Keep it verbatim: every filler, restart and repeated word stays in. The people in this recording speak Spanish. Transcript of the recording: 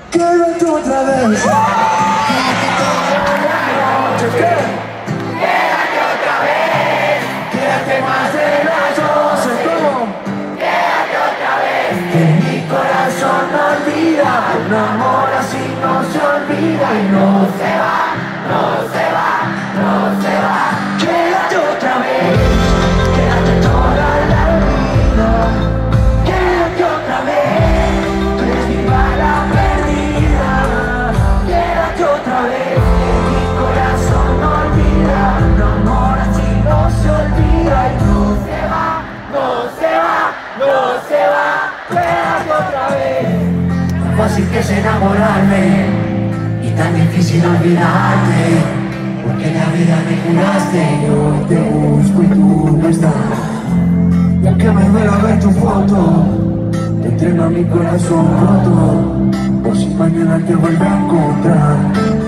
Quédate otra vez. Quédate otra vez. Quédate más de las doce. ¿Cómo? Quédate otra vez. Que mi corazón no olvida. Un amor así no se olvida y no se va, no se va, no se va. Quédate otra vez. Quédate toda la vida. Quédate otra vez. Tú eres mi bala perdida. Quédate otra vez. Mi corazón no olvida. Un amor así no se olvida y no se va, no se va, no se va. Quédate otra vez. Tan fácil que es enamorarme y tan difícil olvidarte, porque la vida me curaste. Yo te busco y tú no estás. Y aunque me duela ver tu foto, te entrego a mi corazón roto, por si mañana te vuelve a encontrar.